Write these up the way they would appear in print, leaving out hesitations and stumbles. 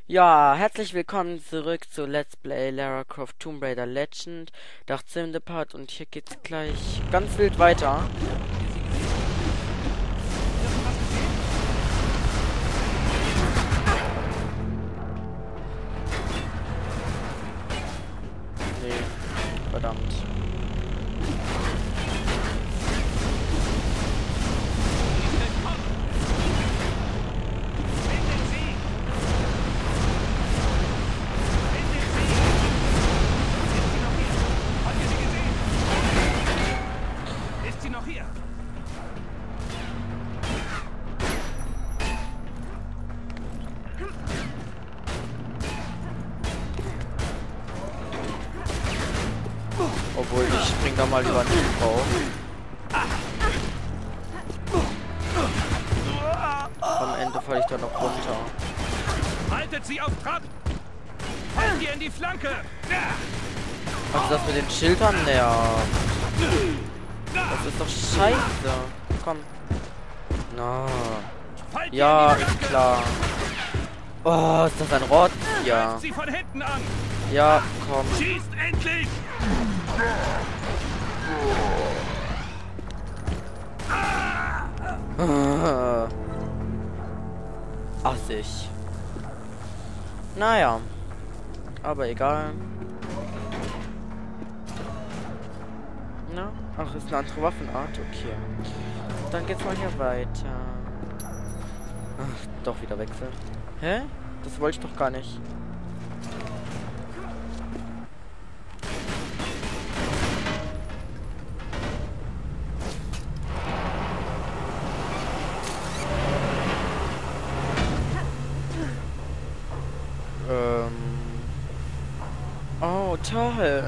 Ja, herzlich willkommen zurück zu Let's Play Lara Croft Tomb Raider Legend, der 18. Part, und hier geht's gleich ganz wild weiter. Nee, verdammt. Obwohl, ich spring da mal lieber nicht drauf. Am Ende falle ich da noch runter. Haltet sie auf Trab! Halt ihr in die Flanke! Also das mit den Schildern, ja. Das ist doch scheiße. Komm. Na. Ja, ist klar. Oh, ist das ein Rot? Ja. Sie von hinten an! Ja, komm. Schießt endlich! Assig. Naja. Aber egal. Na? Ach, ist eine andere Waffenart? Okay. Dann geht's mal hier weiter. Ach, doch wieder wechseln. Hä? Das wollte ich doch gar nicht. Oh, toll.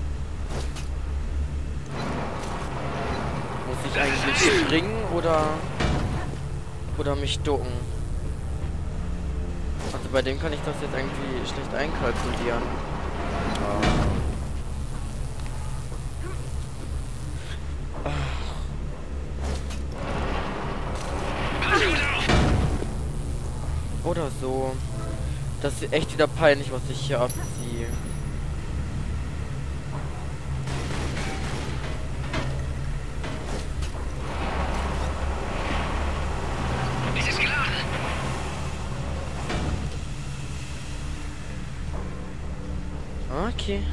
Muss ich eigentlich springen oder mich ducken? Also bei dem kann ich das jetzt irgendwie schlecht einkalkulieren. Oder so. Das ist echt wieder peinlich, was ich hier abziehe. Es ist klar! Okay.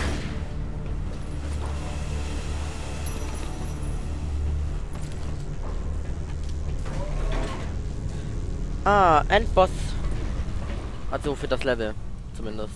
Ah, Endboss. Also für das Level, zumindest.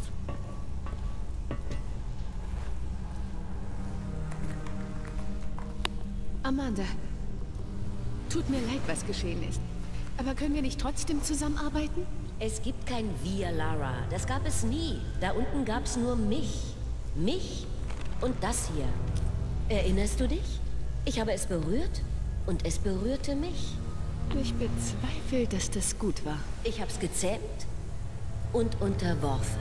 Amanda, tut mir leid, was geschehen ist. Aber können wir nicht trotzdem zusammenarbeiten? Es gibt kein Wir, Lara. Das gab es nie. Da unten gab es nur mich. Mich und das hier. Erinnerst du dich? Ich habe es berührt und es berührte mich. Ich bezweifle, dass das gut war. Ich habe es gezähmt und unterworfen.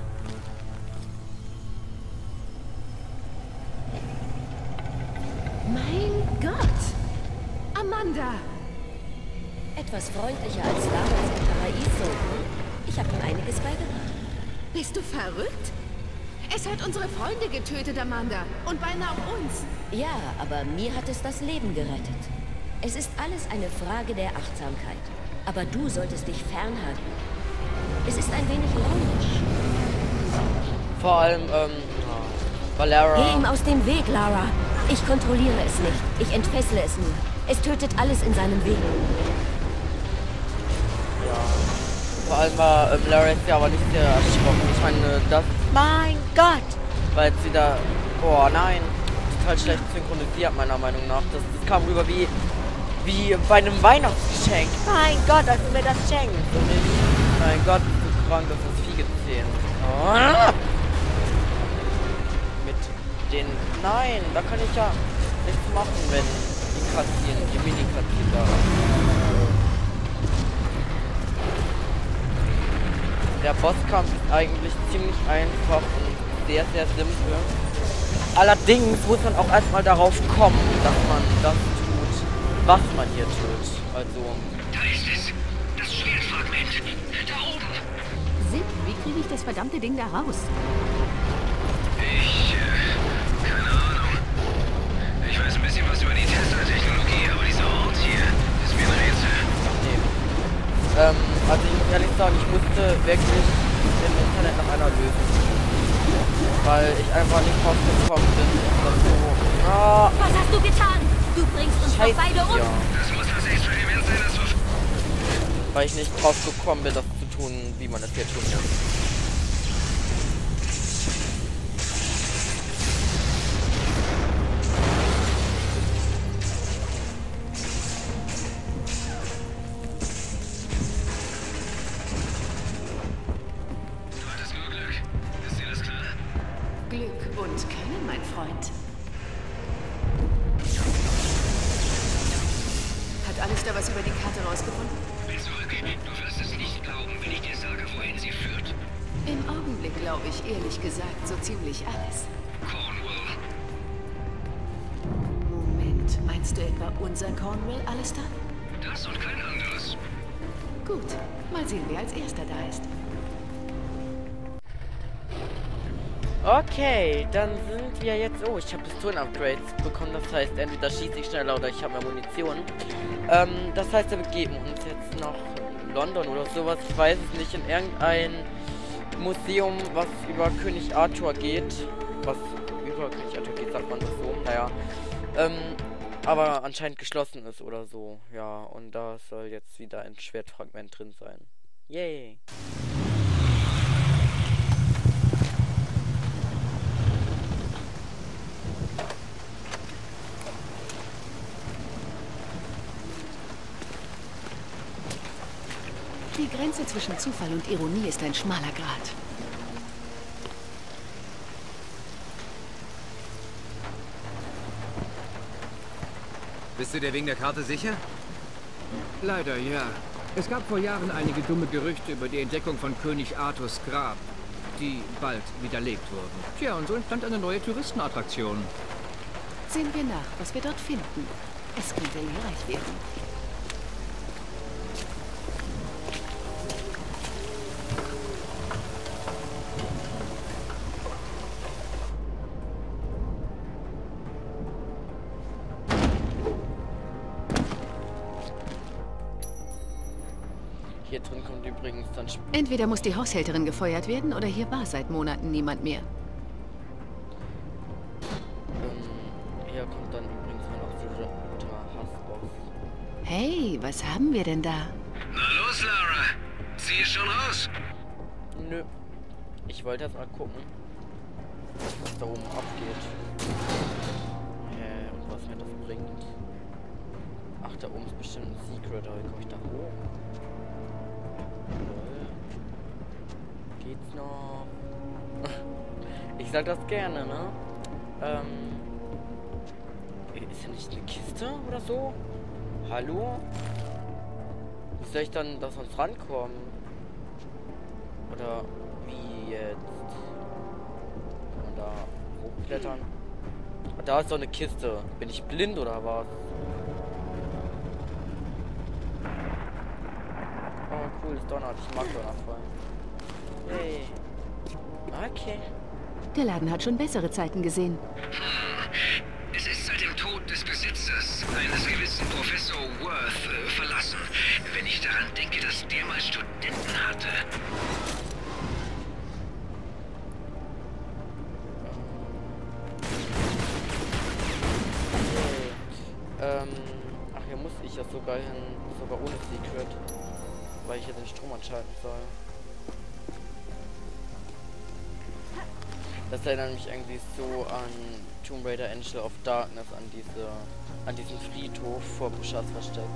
Mein Gott! Amanda! Etwas freundlicher als damals im Paraiso. Ich habe ihm einiges beigebracht. Bist du verrückt? Es hat unsere Freunde getötet, Amanda. Und beinahe auch uns. Ja, aber mir hat es das Leben gerettet. Es ist alles eine Frage der Achtsamkeit. Aber du solltest dich fernhalten. Es ist ein wenig launisch. Vor allem, Valera. Geh ihm aus dem Weg, Lara. Ich kontrolliere es nicht. Ich entfessle es nur. Es tötet alles in seinem Weg. Ja. Vor allem war Lara jetzt ja aber nicht sehr erschrocken. Ich meine, das... Mein Gott! Weil sie da... Oh nein. Total schlecht synchronisiert, meiner Meinung nach. Das kam rüber wie bei einem Weihnachtsgeschenk. Mein Gott, als du mir das schenkst. Und nicht, mein Gott, bist du krank, das ist Vieh gezählt. Oh. Mit den... Nein, da kann ich ja nichts machen, wenn die Mini-Cutscene da ist. Der Bosskampf ist eigentlich ziemlich einfach und sehr, sehr simpel. Allerdings muss man auch erstmal darauf kommen, dass man das tut, was man hier tut. Also... Da ist es! Das Schwertfragment! Da oben! Zip, wie kriege ich das verdammte Ding da raus? Keine Ahnung. Ich weiß ein bisschen was über die Tesla-Technologie, aber dieser Ort hier ist mir ein Rätsel. Nee. Also ich muss ehrlich sagen, ich musste wirklich im Internet nach einer Lösung. Weil ich einfach nicht drauf gekommen bin. Das so, Was hast du getan? Du bringst uns doch beide um. ja. Das muss das Experiment sein, das wir... Weil ich nicht drauf gekommen bin, das zu tun, wie man es hier tun muss. Du hattest nur Glück. Ist dir das klar? Glück und Können, mein Freund. Hat Alistair was über die Karte rausgefunden? Bin zurück. Du wirst es nicht glauben, wenn ich dir sage, wohin sie führt. Im Augenblick glaube ich ehrlich gesagt so ziemlich alles. Cornwall. Moment, meinst du etwa unser Cornwall, Alistair? Das und kein anderes. Gut, mal sehen, wer als erster da ist. Okay, dann sind wir jetzt... Oh, ich habe Pistolen-Upgrades bekommen. Das heißt, entweder schieße ich schneller oder ich habe mehr Munition. Das heißt, wir begeben uns jetzt nach London oder sowas. Ich weiß es nicht. In irgendein Museum, was über König Arthur geht. Was über König Arthur geht, sagt man das so. Naja. Aber anscheinend geschlossen ist oder so. Ja, und da soll jetzt wieder ein Schwertfragment drin sein. Yay. Die Grenze zwischen Zufall und Ironie ist ein schmaler Grat. Bist du dir wegen der Karte sicher? Leider ja. Es gab vor Jahren einige dumme Gerüchte über die Entdeckung von König Arthurs Grab, die bald widerlegt wurden. Tja, und so entstand eine neue Touristenattraktion. Sehen wir nach, was wir dort finden. Es könnte lehrreich werden. Hier drin kommt übrigens dann... Entweder muss die Haushälterin gefeuert werden, oder hier war seit Monaten niemand mehr. Hier kommt dann übrigens noch dieser Hassboss. Hey, was haben wir denn da? Na los, Lara. Zieh es schon raus. Nö. Ich wollte erst mal gucken, was da oben abgeht. Und was mir das bringt. Ach, da oben ist bestimmt ein Secret, aber wie komme ich da hoch? Geht's noch? Ich sag das gerne, ne? Ist ja nicht eine Kiste oder so? Hallo? Wie soll ich dann da sonst rankommen? Oder wie jetzt? Kann man da hochklettern? Da ist doch eine Kiste. Bin ich blind oder was? Oh cool, es donnert. Ich mag Donnerfall. Hey. Okay. Der Laden hat schon bessere Zeiten gesehen. Es ist seit dem Tod des Besitzers, eines gewissen Professor Worth, verlassen. Wenn ich daran denke, dass der mal Studenten hatte. Ach, hier muss ich ja sogar hin, sogar ohne Secret, weil ich hier den Strom anschalten soll. Das erinnert mich irgendwie so an Tomb Raider Angel of Darkness, an diesen Friedhof vor Bushas Versteck.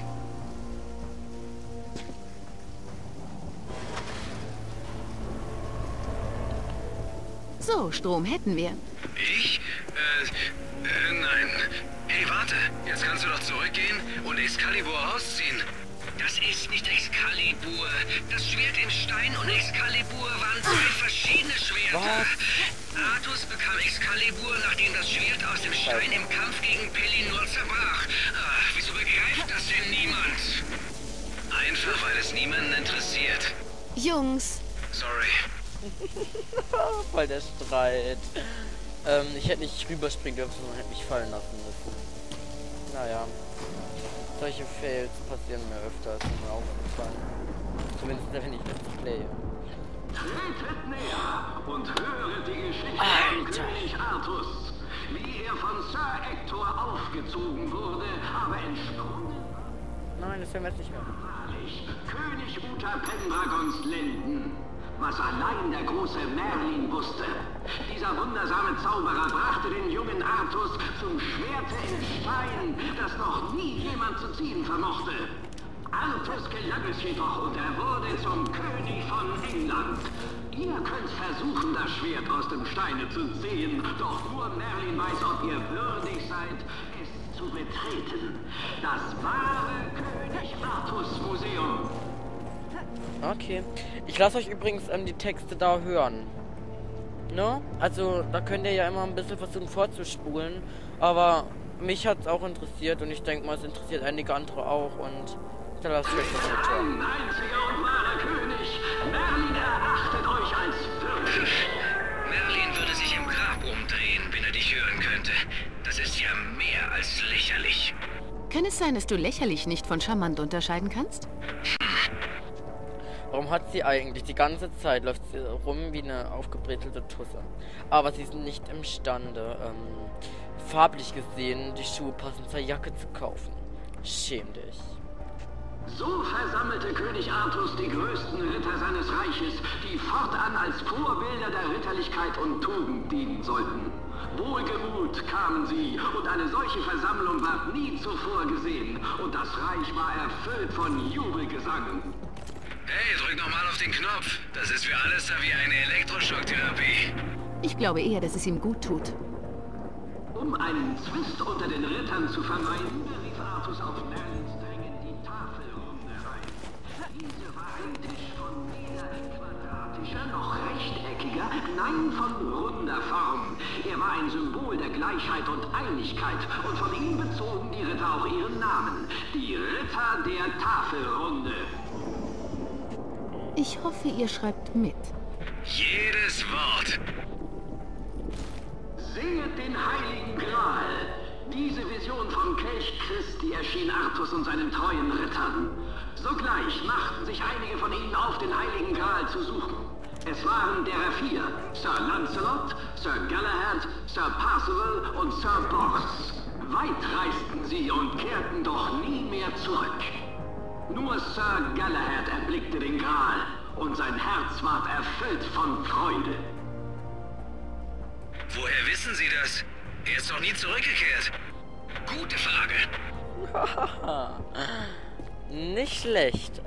So, Strom hätten wir. Ich? Nein. Hey, warte. Jetzt kannst du doch zurückgehen und Excalibur rausziehen. Das ist nicht Excalibur. Das Schwert im Stein und Excalibur waren zwei verschiedene Schwerter. Artus bekam Excalibur, nachdem das Schwert aus dem Stein im Kampf gegen Pellinor zerbrach. Wieso begreift das denn niemand? Einfach, weil es niemanden interessiert. Jungs, Sorry. Voll der Streit. Ich hätte nicht rüberspringen dürfen, sondern hätte mich fallen lassen müssen. Naja. Solche Fails passieren mir öfter, ist mir aufgefallen. Zumindest wenn ich das playe. Tretet näher und höret die Geschichte von König Artus. Wie er von Sir Hector aufgezogen wurde, aber entsprungen. Nein, das hören wir jetzt nicht mehr. König Uther Pendragons Lenden. Was allein der große Merlin wusste. Dieser wundersame Zauberer brachte den jungen Artus zum Schwerte in Stein, das noch nie jemand zu ziehen vermochte. Artus gelang es jedoch und er wurde zum König von England. Ihr könnt versuchen, das Schwert aus dem Steine zu ziehen, doch nur Merlin weiß, ob ihr würdig seid, es zu betreten. Das wahre König Artus Museum. Okay. Ich lasse euch übrigens die Texte da hören. Ne? Also, da könnt ihr ja immer ein bisschen versuchen vorzuspulen. Aber mich hat es auch interessiert und ich denke mal, es interessiert einige andere auch. Und dann lasst euch das nicht hören. Ein einziger und wahrer König. Merlin erachtet euch als würdig. Merlin würde sich im Grab umdrehen, wenn er dich hören könnte. Das ist ja mehr als lächerlich. Kann es sein, dass du lächerlich nicht von charmant unterscheiden kannst? Warum hat sie eigentlich die ganze Zeit, läuft sie rum wie eine aufgebretelte Tusse. Aber sie sind nicht imstande, farblich gesehen, die Schuhe passend zur Jacke zu kaufen. Schäm dich. So versammelte König Artus die größten Ritter seines Reiches, die fortan als Vorbilder der Ritterlichkeit und Tugend dienen sollten. Wohlgemut kamen sie, und eine solche Versammlung war nie zuvor gesehen, und das Reich war erfüllt von Jubelgesang. Hey, drück nochmal auf den Knopf. Das ist für alles da wie eine Elektroschocktherapie. Ich glaube eher, dass es ihm gut tut. Um einen Zwist unter den Rittern zu vermeiden, berief Artus auf Merlins Drängen die Tafelrunde ein. Diese war ein Tisch von weder quadratischer noch rechteckiger, nein, von runder Form. Er war ein Symbol der Gleichheit und Einigkeit und von ihm bezogen die Ritter auch ihren Namen. Die Ritter der Tafelrunde. Ich hoffe, ihr schreibt mit. Jedes Wort. Sehet den Heiligen Gral. Diese Vision vom Kelch Christi erschien Artus und seinen treuen Rittern. Sogleich machten sich einige von ihnen auf, den Heiligen Gral zu suchen. Es waren derer 4. Sir Lancelot, Sir Galahad, Sir Percival und Sir Bors. Weit reisten sie und kehrten doch nie mehr zurück. Nur Sir Galahad erblickte den Gral und sein Herz ward erfüllt von Freude. Woher wissen Sie das? Er ist doch nie zurückgekehrt. Gute Frage. Nicht schlecht.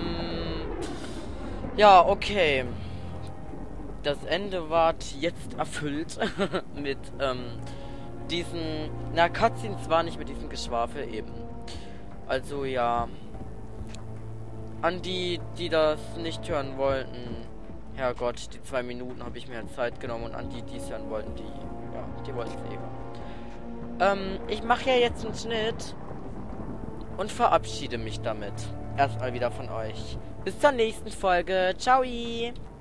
Ja, okay. Das Ende ward jetzt erfüllt mit diesen, na, Cutscenes war nicht mit diesem Geschwafel eben. Also ja, an die, die das nicht hören wollten, Herrgott, die 2 Minuten habe ich mir Zeit genommen, und an die, die es hören wollten, die, ja, die wollten es eh. Ich mache ja jetzt einen Schnitt und verabschiede mich damit erstmal wieder von euch. Bis zur nächsten Folge. Ciao!